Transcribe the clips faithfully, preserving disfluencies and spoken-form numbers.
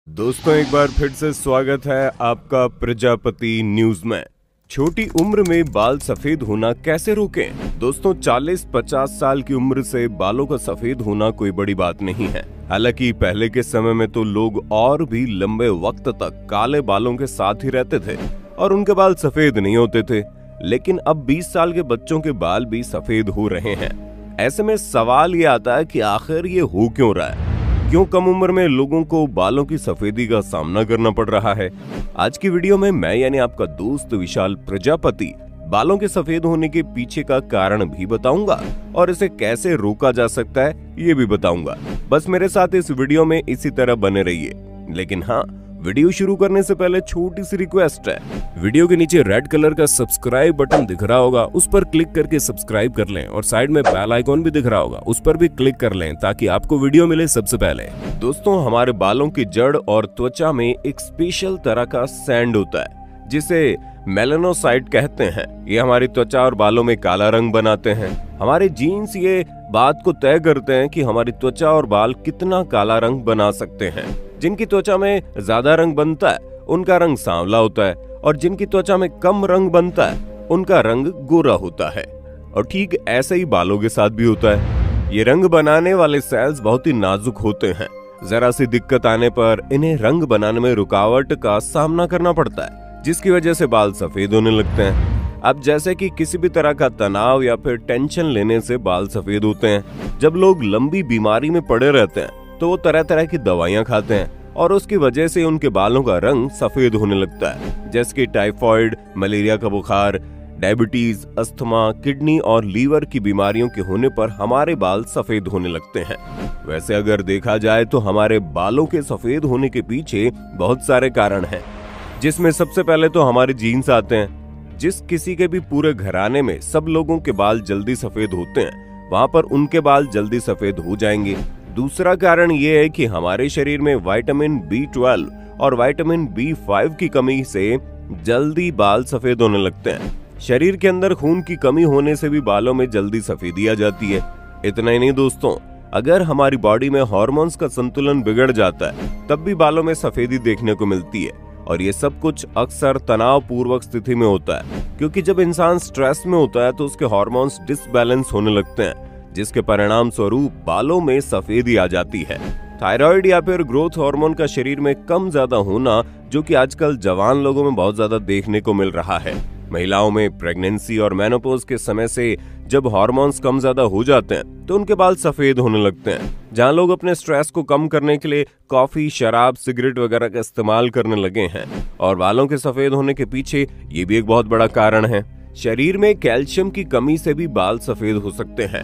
दोस्तों एक बार फिर से स्वागत है आपका प्रजापति न्यूज में। छोटी उम्र में बाल सफेद होना कैसे रोकें? दोस्तों चालीस पचास साल की उम्र से बालों का सफेद होना कोई बड़ी बात नहीं है। हालांकि पहले के समय में तो लोग और भी लंबे वक्त तक काले बालों के साथ ही रहते थे और उनके बाल सफेद नहीं होते थे, लेकिन अब बीस साल के बच्चों के बाल भी सफेद हो रहे हैं। ऐसे में सवाल ये आता है कि आखिर ये हो क्यों रहा है? क्यों कम उम्र में लोगों को बालों की सफेदी का सामना करना पड़ रहा है? आज की वीडियो में मैं यानी आपका दोस्त विशाल प्रजापति बालों के सफेद होने के पीछे का कारण भी बताऊंगा और इसे कैसे रोका जा सकता है ये भी बताऊंगा। बस मेरे साथ इस वीडियो में इसी तरह बने रहिए। लेकिन हाँ, वीडियो शुरू करने से पहले छोटी सी रिक्वेस्ट है, वीडियो के नीचे रेड कलर का सब्सक्राइब बटन दिख रहा होगा, उस पर क्लिक करके सब्सक्राइब कर लें और साइड में बेल आइकॉन भी दिख रहा होगा, उस पर भी क्लिक कर लें ताकि आपको वीडियो मिले सबसे पहले। दोस्तों हमारे बालों की जड़ और त्वचा में एक स्पेशल तरह का सैंड होता है जिसे मेलानोसाइट कहते हैं। ये हमारी त्वचा और बालों में काला रंग बनाते हैं। हमारे जीन्स ये बात को तय करते हैं कि हमारी त्वचा और बाल कितना काला रंग बना सकते हैं। जिनकी त्वचा में ज्यादा रंग बनता है उनका रंग सांवला होता है और जिनकी त्वचा में कम रंग बनता है उनका रंग गोरा होता है। और ठीक ऐसे ही बालों के साथ भी होता है। ये रंग बनाने वाले सेल्स बहुत ही नाजुक होते हैं। जरा सी दिक्कत आने पर इन्हें रंग बनाने में रुकावट का सामना करना पड़ता है, जिसकी वजह से बाल सफेद होने लगते हैं। अब जैसे कि किसी भी तरह का तनाव या फिर टेंशन लेने से बाल सफेद होते हैं। जब लोग लंबी बीमारी में पड़े रहते हैं तो वो तरह तरह की दवाइयां खाते हैं और उसकी वजह से उनके बालों का रंग सफेद होने लगता है, जैसे कि टाइफाइड, मलेरिया का बुखार, डायबिटीज, अस्थमा, किडनी और लीवर की बीमारियों के होने पर हमारे बाल सफेद होने लगते हैं। वैसे अगर देखा जाए तो हमारे बालों के सफेद होने के पीछे बहुत सारे कारण हैं, जिसमें सबसे पहले तो हमारे जीन्स आते हैं। जिस किसी के भी पूरे घराने में सब लोगों के बाल जल्दी सफेद होते हैं, वहां पर उनके बाल जल्दी सफेद हो जाएंगे। दूसरा कारण ये है कि हमारे शरीर में विटामिन बी ट्वेल्व और विटामिन बी फाइव की कमी से जल्दी बाल सफेद होने लगते हैं। शरीर के अंदर खून की कमी होने से भी बालों में जल्दी सफेदी आ जाती है। इतना ही नहीं दोस्तों, अगर हमारी बॉडी में हार्मोन्स का संतुलन बिगड़ जाता है तब भी बालों में सफेदी देखने को मिलती है। और ये सब कुछ अक्सर तनाव पूर्वक स्थिति में होता है, क्योंकि जब इंसान स्ट्रेस में होता है तो उसके हार्मोन्स डिसबैलेंस होने लगते हैं, जिसके परिणाम स्वरूप बालों में सफेदी आ जाती है। थायराइड या फिर ग्रोथ हार्मोन का शरीर में कम ज्यादा होना, जो कि आजकल जवान लोगों में बहुत ज्यादा देखने को मिल रहा है। महिलाओं में प्रेगनेंसी और मेनोपॉज के समय से जब हार्मोन्स कम ज्यादा हो जाते हैं तो उनके बाल सफेद होने लगते हैं। जहां लोग अपने स्ट्रेस को कम करने के लिए कॉफी, शराब, सिगरेट वगैरह का इस्तेमाल करने लगे हैं। और बालों के सफेद होने के पीछे ये भी एक बहुत बड़ा कारण है। शरीर में कैल्शियम की कमी से भी बाल सफेद हो सकते हैं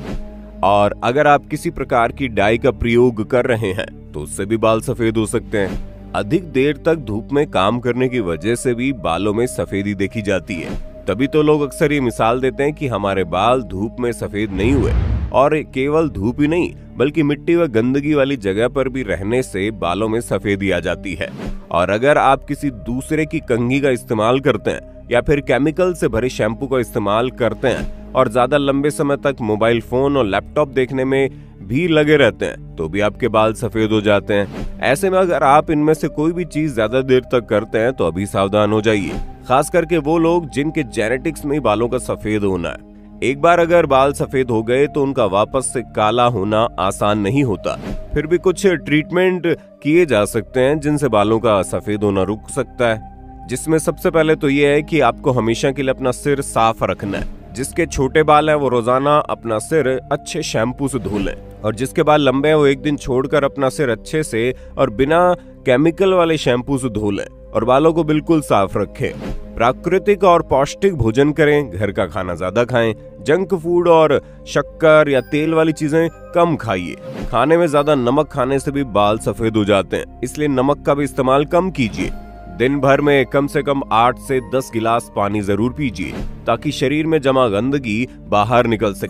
और अगर आप किसी प्रकार की डाई का प्रयोग कर रहे हैं तो उससे भी बाल सफेद हो सकते हैं। अधिक देर तक धूप में काम करने की वजह से भी बालों में सफेदी देखी जाती है। तभी तो लोग अक्सर ये मिसाल देते हैं कि हमारे बाल धूप में सफेद नहीं हुए, और केवल धूप ही नहीं बल्कि मिट्टी व गंदगी वाली जगह पर भी रहने से बालों में सफेदी आ जाती है। और अगर आप किसी दूसरे की कंघी का इस्तेमाल करते हैं या फिर केमिकल से भरे शैम्पू का इस्तेमाल करते हैं और ज्यादा लंबे समय तक मोबाइल फोन और लैपटॉप देखने में भी लगे रहते हैं तो भी आपके बाल सफेद हो जाते हैं। ऐसे में अगर आप इनमें से कोई भी चीज ज्यादा देर तक करते हैं तो अभी सावधान हो जाइए, खास करके वो लोग जिनके जेनेटिक्स में बालों का सफेद होना है। एक बार अगर बाल सफेद हो गए तो उनका वापस से काला होना आसान नहीं होता। फिर भी कुछ ट्रीटमेंट किए जा सकते हैं जिनसे बालों का सफेद होना रुक सकता है, जिसमें सबसे पहले तो ये है कि आपको हमेशा के लिए अपना सिर साफ रखना है। जिसके छोटे बाल हैं वो रोजाना अपना सिर अच्छे शैम्पू से धो लें, और जिसके बाल लंबे हैं वो एक दिन छोड़कर अपना सिर अच्छे से और बिना केमिकल वाले शैम्पू से धो लें और बालों को बिल्कुल साफ रखें। प्राकृतिक और पौष्टिक भोजन करें, घर का खाना ज्यादा खाएं, जंक फूड और शक्कर या तेल वाली चीजें कम खाइए। खाने में ज्यादा नमक खाने से भी बाल सफेद हो जाते हैं, इसलिए नमक का भी इस्तेमाल कम कीजिए। दिन भर में कम से कम आठ से दस गिलास पानी जरूर पीजिए ताकि शरीर में जमा गंदगी बाहर निकल सके।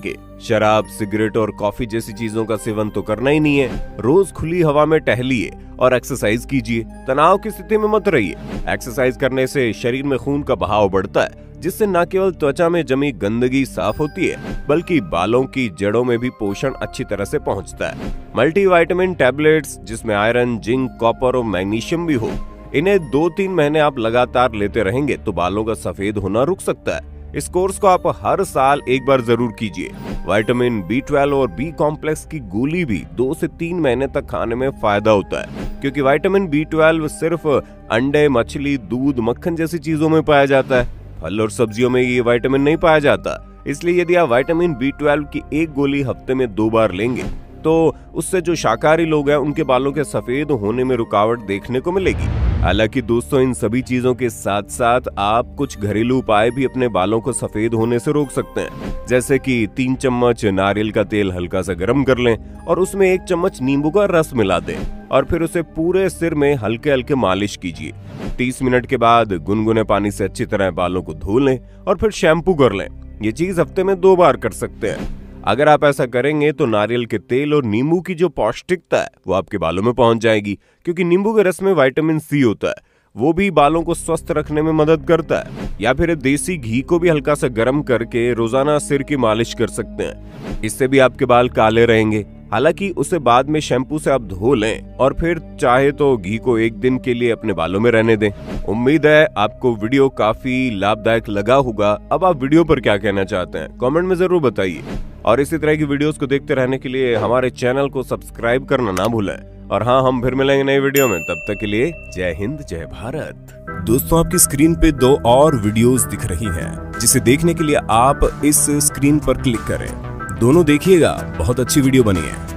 शराब, सिगरेट और कॉफी जैसी चीजों का सेवन तो करना ही नहीं है। रोज खुली हवा में टहलिए और एक्सरसाइज कीजिए। तनाव की स्थिति में मत रहिए। एक्सरसाइज करने से शरीर में खून का बहाव बढ़ता है, जिससे न केवल त्वचा में जमी गंदगी साफ होती है, बल्कि बालों की जड़ों में भी पोषण अच्छी तरह से पहुंचता है। मल्टीविटामिन टैबलेट्स जिसमें आयरन, जिंक, कॉपर और मैग्नीशियम भी हो, इन्हें दो तीन महीने आप लगातार लेते रहेंगे तो बालों का सफेद होना रुक सकता है। इस कोर्स को आप हर साल एक बार जरूर कीजिए। विटामिन बी ट्वेल्व और बी कॉम्प्लेक्स की गोली भी दो से तीन महीने तक खाने में फायदा होता है, क्योंकि विटामिन बी ट्वेल्व सिर्फ अंडे, मछली, दूध, मक्खन जैसी चीजों में पाया जाता है। फल और सब्जियों में ये विटामिन नहीं पाया जाता। इसलिए यदि आप विटामिन बी ट्वेल्व की एक गोली हफ्ते में दो बार लेंगे तो उससे जो शाकाहारी लोग हैं उनके बालों के सफेद होने में रुकावट देखने को मिलेगी। हालांकि दोस्तों, इन सभी चीजों के साथ साथ आप कुछ घरेलू उपाय भी अपने बालों को सफेद होने से रोक सकते हैं, जैसे कि तीन चम्मच नारियल का तेल हल्का सा गर्म कर लें और उसमें एक चम्मच नींबू का रस मिला दें और फिर उसे पूरे सिर में हल्के हल्के मालिश कीजिए। तीस मिनट के बाद गुनगुने पानी से अच्छी तरह बालों को धो लें और फिर शैम्पू कर लें। ये चीज हफ्ते में दो बार कर सकते हैं। अगर आप ऐसा करेंगे तो नारियल के तेल और नींबू की जो पौष्टिकता है वो आपके बालों में पहुंच जाएगी, क्योंकि नींबू के रस में विटामिन सी होता है, वो भी बालों को स्वस्थ रखने में मदद करता है। या फिर देसी घी को भी हल्का सा गर्म करके रोजाना सिर की मालिश कर सकते हैं। इससे भी आपके बाल काले रहेंगे। हालांकि उसे बाद में शैम्पू से आप धो लें और फिर चाहे तो घी को एक दिन के लिए अपने बालों में रहने दें। उम्मीद है आपको वीडियो काफी लाभदायक लगा होगा। अब आप वीडियो पर क्या कहना चाहते हैं कमेंट में जरूर बताइए, और इसी तरह की वीडियोस को देखते रहने के लिए हमारे चैनल को सब्सक्राइब करना ना भूलें। और हाँ, हम फिर मिलेंगे नई वीडियो में। तब तक के लिए जय हिंद, जय भारत। दोस्तों, आपकी स्क्रीन पे दो और वीडियोस दिख रही हैं, जिसे देखने के लिए आप इस स्क्रीन पर क्लिक करें। दोनों देखिएगा, बहुत अच्छी वीडियो बनी है।